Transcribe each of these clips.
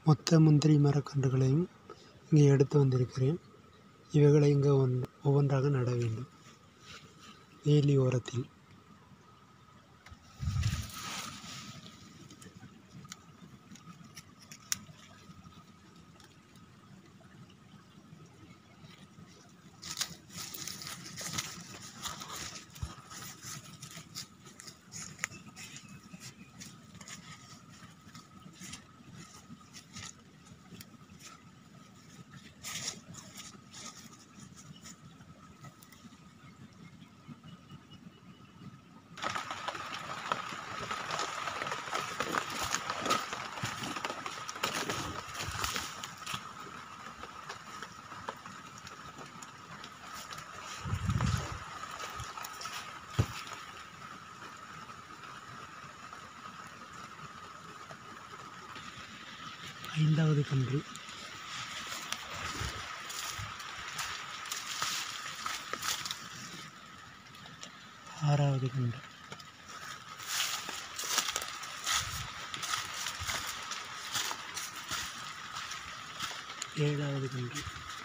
மொத்த முந்திரி மரக்கன்றுகளையும் இங்கே எடுத்து வந்திருக்கிறேன். இவைகளை இங்கே ஒவ்வொன்றாக நட வேண்டும் வேலி ஓரத்தில். ஐந்தாவது கன்று, ஆறாவது கன்று, ஏழாவது கன்று,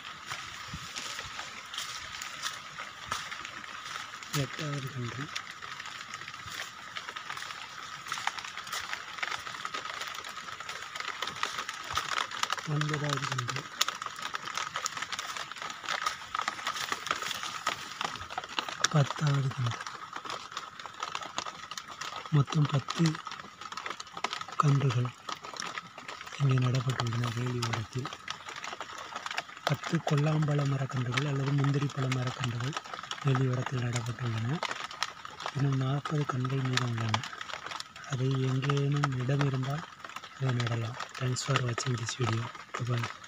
எட்டாவது கன்று, 9வது கன்று, 10வது கன்று. மொத்தம் 10 கன்றுகள் இங்கே நடப்பட்டுள்ளன வேலி ஓரத்தில். 10 கொல்லாம்பழ மரக்கன்றுகள் அல்லது முந்திரி பழ மரக்கன்றுகள் வேலி ஓரத்தில் நடப்பட்டுள்ளன. இன்னும் 40 கன்றுகள் மீதம் உள்ளன. அதை எங்கேனும் இடம் இருந்தால் அதை நடலாம். தேங்க்ஸ் ஃபார் வாட்சிங் திஸ் வீடியோ. பாய்.